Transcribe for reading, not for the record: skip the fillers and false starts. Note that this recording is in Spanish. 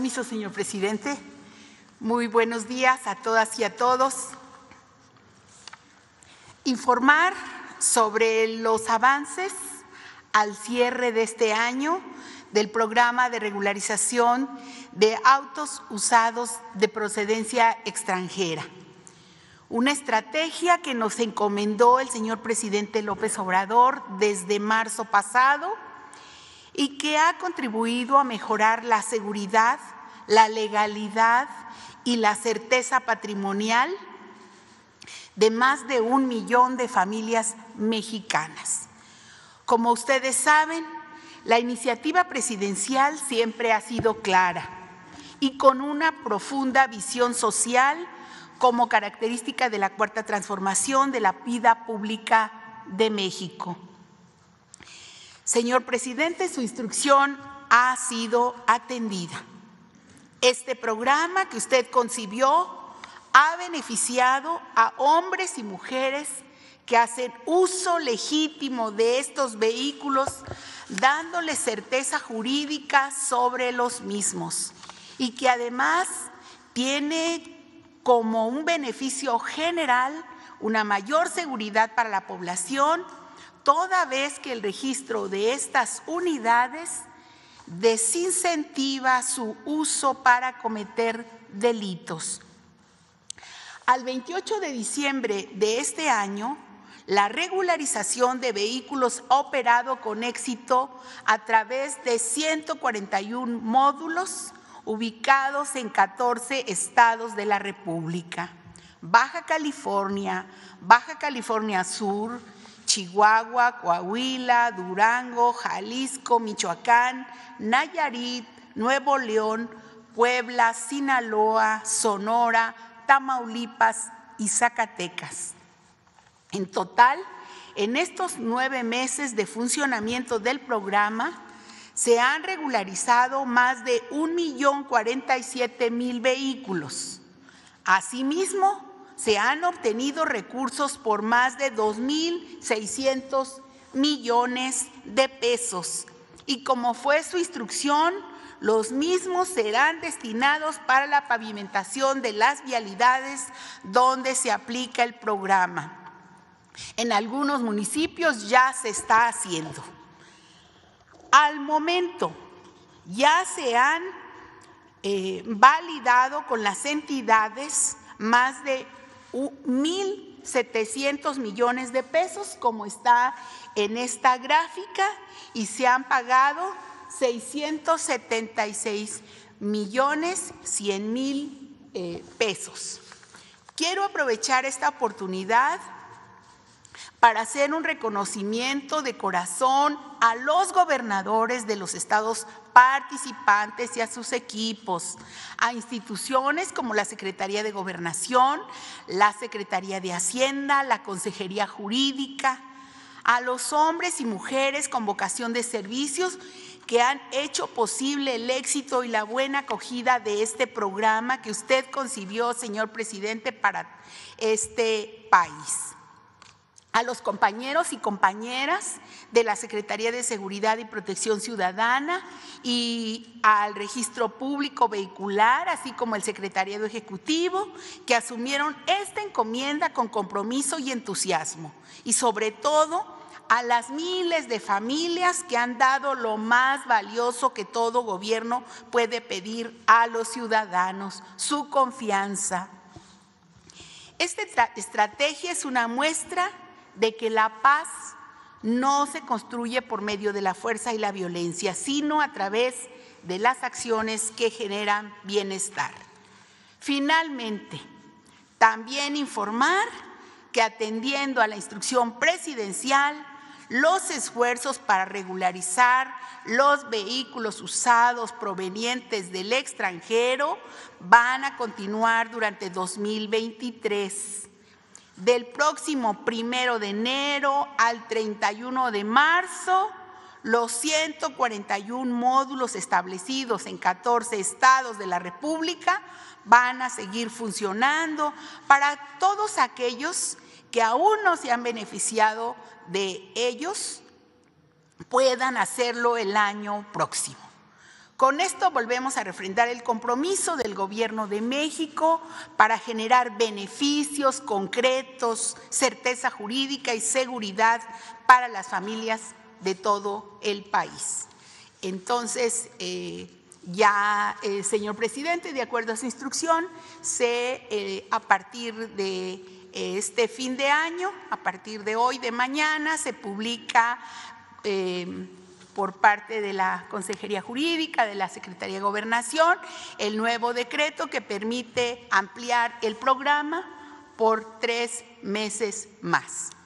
permiso, señor presidente. Muy buenos días a todas y a todos. Informar sobre los avances al cierre de este año del programa de regularización de autos usados de procedencia extranjera. Una estrategia que nos encomendó el señor presidente López Obrador desde marzo pasado y que ha contribuido a mejorar la seguridad, la legalidad y la certeza patrimonial de más de 1 millón de familias mexicanas. Como ustedes saben, la iniciativa presidencial siempre ha sido clara y con una profunda visión social como característica de la Cuarta Transformación de la vida pública de México. Señor presidente, su instrucción ha sido atendida. Este programa que usted concibió ha beneficiado a hombres y mujeres que hacen uso legítimo de estos vehículos, dándoles certeza jurídica sobre los mismos y que además tiene como un beneficio general una mayor seguridad para la población, toda vez que el registro de estas unidades desincentiva su uso para cometer delitos. Al 28 de diciembre de este año, la regularización de vehículos ha operado con éxito a través de 141 módulos ubicados en 14 estados de la República: Baja California Sur, Chihuahua, Coahuila, Durango, Jalisco, Michoacán, Nayarit, Nuevo León, Puebla, Sinaloa, Sonora, Tamaulipas y Zacatecas. En total, en estos 9 meses de funcionamiento del programa, se han regularizado más de 1.047.000 vehículos. Asimismo, se han obtenido recursos por más de 2.600 millones de pesos y como fue su instrucción, los mismos serán destinados para la pavimentación de las vialidades donde se aplica el programa. En algunos municipios ya se está haciendo. Al momento ya se han validado con las entidades más de 1.700 millones de pesos, como está en esta gráfica, y se han pagado 676.100.000 pesos. Quiero aprovechar esta oportunidad para hacer un reconocimiento de corazón a los gobernadores de los estados participantes y a sus equipos, a instituciones como la Secretaría de Gobernación, la Secretaría de Hacienda, la Consejería Jurídica, a los hombres y mujeres con vocación de servicios que han hecho posible el éxito y la buena acogida de este programa que usted concibió, señor presidente, para este país. A los compañeros y compañeras de la Secretaría de Seguridad y Protección Ciudadana y al Registro Público Vehicular, así como el Secretariado Ejecutivo, que asumieron esta encomienda con compromiso y entusiasmo. Y sobre todo, a las miles de familias que han dado lo más valioso que todo gobierno puede pedir a los ciudadanos: su confianza. Esta estrategia es una muestra de que la paz no se construye por medio de la fuerza y la violencia, sino a través de las acciones que generan bienestar. Finalmente, también informar que, atendiendo a la instrucción presidencial, los esfuerzos para regularizar los vehículos usados provenientes del extranjero van a continuar durante 2023. Del próximo 1 de enero al 31 de marzo, los 141 módulos establecidos en 14 estados de la República van a seguir funcionando para todos aquellos que aún no se han beneficiado de ellos, puedan hacerlo el año próximo. Con esto volvemos a refrendar el compromiso del Gobierno de México para generar beneficios concretos, certeza jurídica y seguridad para las familias de todo el país. Entonces, señor presidente, de acuerdo a su instrucción, a partir de este fin de año, a partir de hoy, de mañana, se publica por parte de la Consejería Jurídica, de la Secretaría de Gobernación, el nuevo decreto que permite ampliar el programa por 3 meses más.